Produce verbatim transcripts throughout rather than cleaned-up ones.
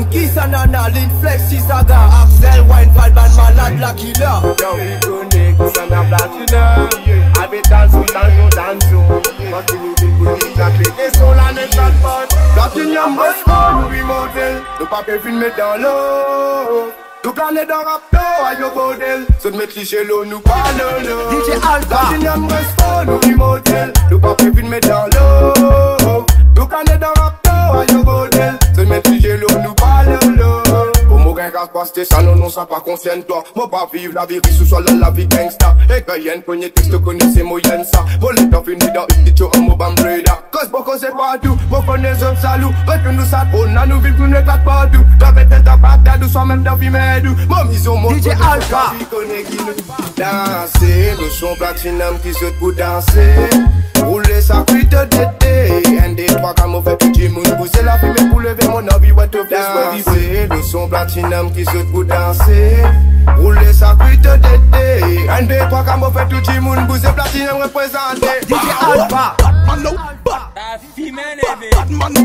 Batman, Kissa, Nana, Lin Flex, Saga, Axel, Wine, Valban, Malade, la killer. Yo, we connect, Kissa, na platinum. Avec dansou, dansou, dansou. Continue de bouger, la clé, et son la net, la porte. Platinum, Boston, oui, modèle. Le papier filmé dans l'eau. Tout plané dans Raptor, aïe au bordel. Se de mettre cliché l'eau, nous parle l'eau. D J Alpha. Platinum, Boston, oui, modèle. Le papier filmé dans l'eau. Tout plané dans Raptor, aïe au bordel. Se de mettre cliché l'eau, nous parle l'eau. Pour mon gain, casse pas, c'était ça, non, non, ça pas conscient toi. Moi, pas vivre la vie, sous sol, la vie gangsta. Et que y'en premier texte, connaissez, moi, y'en ça. Pour les temps finis dans une petite en mobile bleda. Cause beaucoup c'est partout, moi connais un salut. Parce que nous ça, on a nous vivre, nous ne quatre partout. La bête est à Bagdad, nous sommes même dans Fimedou. Moi, ils ont mon D J Alpha. Danser, nous sommes platinum qui se pour danser. Rouler sa cuite d'été. Un des trois comme on fait tout le monde. Pousser la fumée pour lever mon envie, what to danser. Nous sommes platinum qui se pour danser. Rouler sa cuite d'été. Un des trois comme on fait tout le monde. Pousser platinum représenté. D J Alpha. Batman no, Batman no,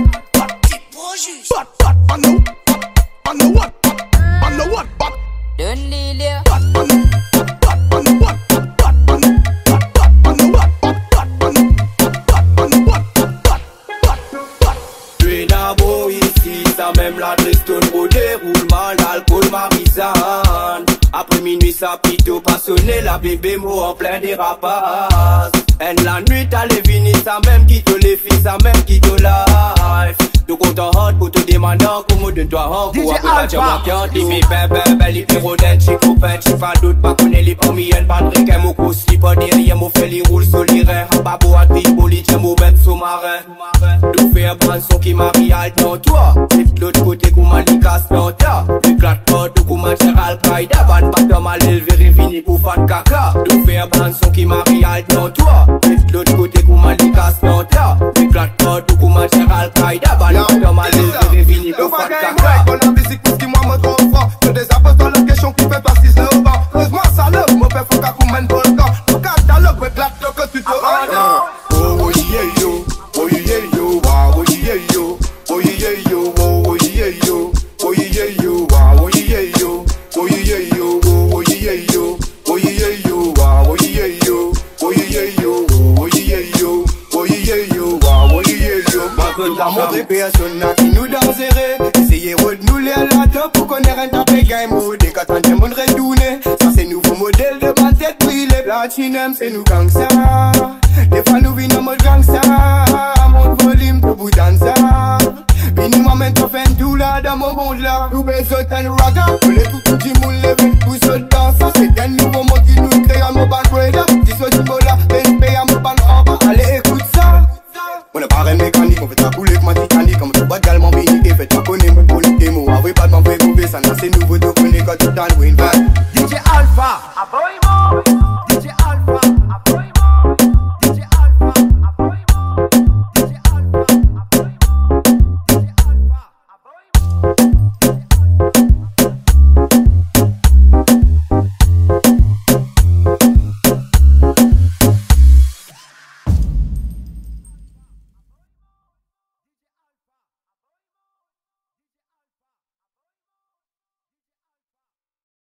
Batman no, Batman no what, Batman no what, Don't leave there. Batman no, Batman no what, Batman no, Batman no what, Batman no, Batman no what, Batman. Tu es d'abord ici, ça même la tristone au déroulement, l'alcool marisane. Après minuit ça pito passionné, la bébé mot en plein dérapage. Et la nuit t'as les vinis, ça même qui te les filles, ça même qui te life. Donc on t'en hâte pour te demander comment de toi en D J après la diamant Alpha. qui en dit mi bébé, belle, les pyrodènes, chicopètes, je pas doute, pas connaît les premiers, pas de requin, mon coup, slip, pas derrière, mon fait les roules sur les reins, babo, à vie, boli, tiens, mon bête sous-marin. Nous fait un branson qui marie alt dans toi, et de l'autre côté, qu'on m'a dit casse planta, du claque pas, tout qu'on m'a cher Al-Qaïda, ban pas de mal élevé, fini pour faire caca. Nous fait un branson qui marie alt dans toi, et de l'autre côté, qu'on m'a dit casse planta, du claque pas, tout qu'on m'a cher Al-Qaïda, ban pas de mal élevé, fini pour faire caca. On a musique pour ce qui moi me trop fort. Que des apôtres dans la question qui fait passer le vent. Creuse-moi ça le, mon père faut qu'à qu'on mène pour le camp. Tout cas t'as le peu de la que tu te rends. Oh yeah yo, oh yeah yo, wow, oh yeah yo, oh yeah yo, oh yeah yo, oh yeah yo, wow, oh yeah yo, oh yeah yo, oh yeah yo, oh yeah yo, wow, oh yeah yo, oh yeah yo, oh yeah yo, oh yeah yo, wow, oh yeah yo. T'as montré personne n'a qui nous danserait. Essayez de nous les là pour qu'on ait un tapé game mode. Et quand on dit mon redouné, ça c'est nouveau modèle de ma tête brûlée. Platinum c'est nous gangsta. Des fois nous vînes en mode gangsta. Mon volume pour vous danser. Vini moi maintenant fait tout là dans mon monde là. Nous besoin d'un raga. Pour les tout tout du monde levé pour se danser. C'est un nouveau monde qui nous crée à mon band brother. Dis ce du là, ben paye à mon band en bas. Allez écoute ça. On a pas un mécanique, on fait ta couler que ma